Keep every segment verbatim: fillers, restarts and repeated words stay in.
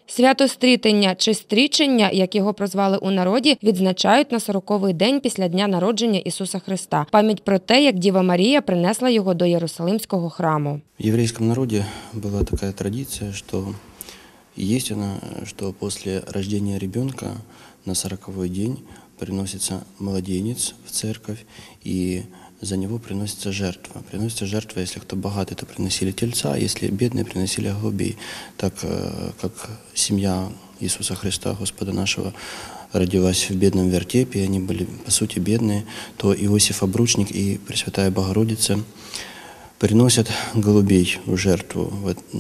Свято Стрітення чи Стрічення, як його прозвали у народі, відзначають на сороковий день після дня народження Ісуса Христа. Пам'ять про те, як Діва Марія принесла його до Єрусалимського храму. В еврейском народе была такая традиция, что есть она, что после рождения ребенка на сороковой день приносится младенец в церковь, и за него приносится жертва. Приносится жертва, если кто богатый, то приносили тельца, а если бедные, приносили голубей. Так как семья Иисуса Христа, Господа нашего, родилась в бедном вертепе, они были, по сути, бедные, то Иосиф Обручник и Пресвятая Богородица приносять голубей в жертву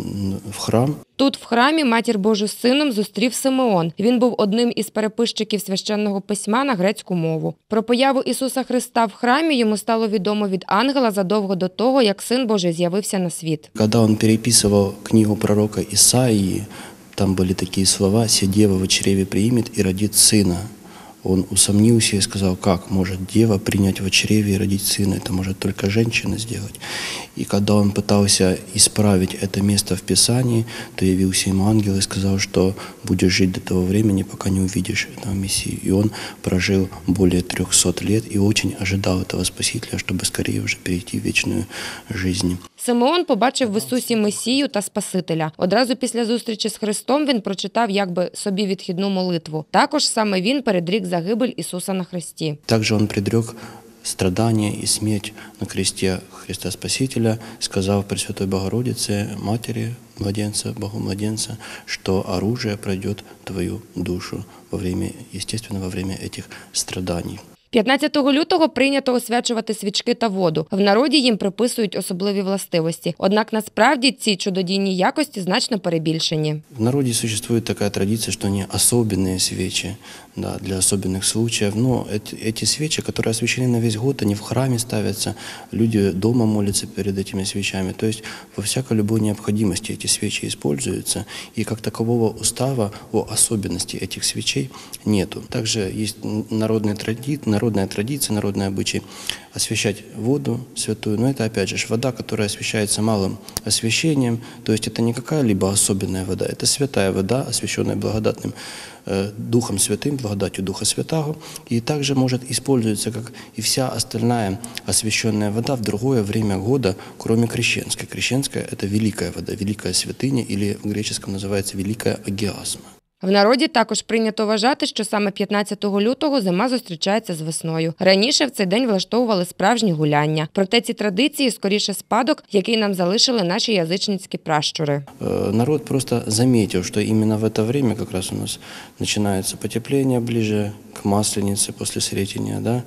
в храм. Тут в храмі Матір Божу з сином зустрів Симеон. Він був одним із переписчиків священного письма на грецьку мову. Про появу Ісуса Христа в храмі йому стало відомо від ангела задовго до того, як Син Божий з'явився на світ. Коли він переписував книгу пророка Ісаїї, там були такі слова: «Ся дева в чреве примет и родит сына». Он усомнился и сказал: как может дева принять в чреве и родить сына? Это может только женщина сделать. И когда он пытался исправить это место в Писании, то явился ему ангел и сказал, что будешь жить до того времени, пока не увидишь этого Мессию. И он прожил более трехсот лет и очень ожидал этого Спасителя, чтобы скорее уже перейти в вечную жизнь. Симеон побачив в Ісусі Месію та Спасителя. Одразу після зустрічі з Христом він прочитав якби собі відхідну молитву. Також саме він передрік загибель Ісуса на хресті. Також він предрек страдания и смерть на кресте Христа Спасителя, сказав Пресвятой Богородице, Матери младенца, Богу младенца, что оружие пройдет твою душу во время, естественно, во время этих страданий. п'ятнадцятого лютого прийнято освячувати свічки та воду. В народі їм приписують особливі властивості. Однак насправді ці чудодійні якості значно перебільшені. В народе существует такая традиция, что они особенные свечи, да, для особенных случаев. Но эти, эти свечи, которые освящены на весь год, они в храме ставятся, люди дома молятся перед этими свечами. То есть во всякой любой необходимости эти свечи используются, и как такового устава о особенности этих свечей нету. Также есть народные традиции, народная традиция, народный обычай освящать воду святую, но это опять же вода, которая освящается малым освящением, то есть это не какая-либо особенная вода, это святая вода, освященная благодатным э, Духом Святым, благодатью Духа Святаго, и также может использоваться, как и вся остальная освященная вода, в другое время года, кроме крещенской. Крещенская – это великая вода, великая святыня, или в греческом называется великая агиасма. В народі також прийнято вважати, що саме п'ятнадцятого лютого зима зустрічається з весною. Раніше в цей день влаштовували справжні гуляння. Проте ці традиції скоріше спадок, який нам залишили наші язичницькі пращури. Народ просто заметил, что именно в это время как раз у нас начинается потепление ближе к Масленице после Сретения, да,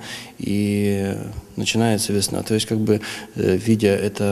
и начинается весна. То есть как бы видя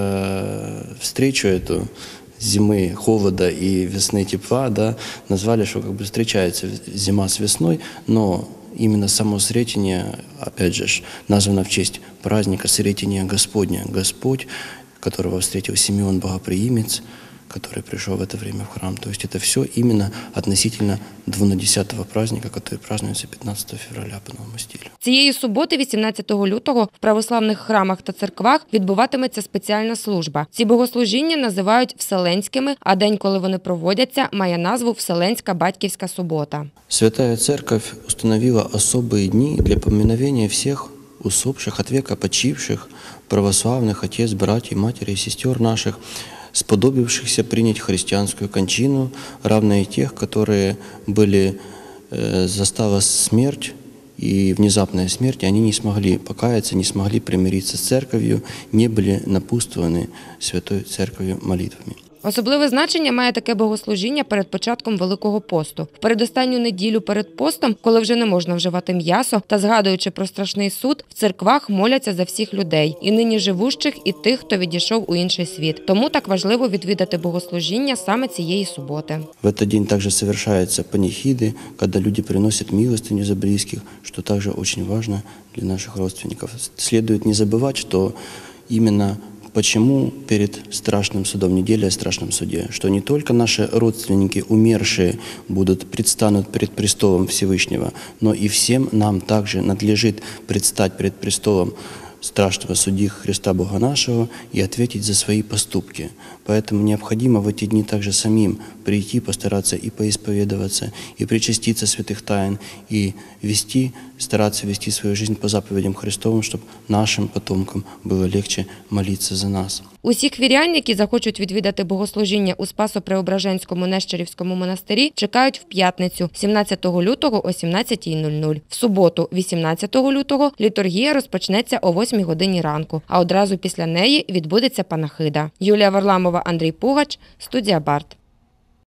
это встречу эту зимы, холода и весны тепла, да, назвали, что как бы встречается зима с весной, но именно само Сретение, опять же, названо в честь праздника Сретения Господня. Господь, которого встретил Симеон Богоприимец, который пришел в это время в храм. То есть это все именно относительно двунадесятого праздника, который празднуется п'ятнадцятого февраля по новому стилю. Цієї суботи, вісімнадцятого лютого, в православних храмах та церквах відбуватиметься спеціальна служба. Ці богослужіння називають Вселенськими, а день, коли вони проводяться, має назву Вселенська Батьківська субота. Святая Церковь установила особые дни для поминовения всех усопших от века почивших православных отец, братьев, матери и сестер наших, сподобившихся принять христианскую кончину, равно и тех, которые были, э, застала смерть и внезапная смерть, и они не смогли покаяться, не смогли примириться с церковью, не были напутствованы Святой Церковью молитвами. Особливе значення має таке богослужіння перед початком Великого посту. В передостанню неділю перед постом, коли вже не можна вживати м'ясо, та згадуючи про страшний суд, в церквах моляться за всіх людей, і нині живущих, і тих, хто відійшов у інший світ. Тому так важливо відвідати богослужіння саме цієї суботи. В этот день также совершаются панихиды, когда люди приносят милостыню за близких, что также очень важно для наших родственников. Следует не забывать, что именно почему перед страшным судом, неделя о страшном суде, что не только наши родственники, умершие, будут предстанут перед престолом Всевышнего, но и всем нам также надлежит предстать перед престолом страшного судьи Христа Бога нашего и ответить за свои поступки. Поэтому необходимо в эти дни также самим прийти, постараться и поисповедоваться, и причаститься святых тайн, и вести, стараться вести свою жизнь по заповедям Христовым, чтобы нашим потомкам было легче молиться за нас. Усіх вірян, які захочуть відвідати богослужіння у Спасо-Преображенському Нещерівському монастирі, чекають в п'ятницю, сімнадцятого лютого о сімнадцятій нуль нуль. В суботу, вісімнадцятого лютого, літургія розпочнеться о восьмій годині ранку, а одразу після неї відбудеться панахида. Юлія Варламова, Андрій Пугач, студія Барт.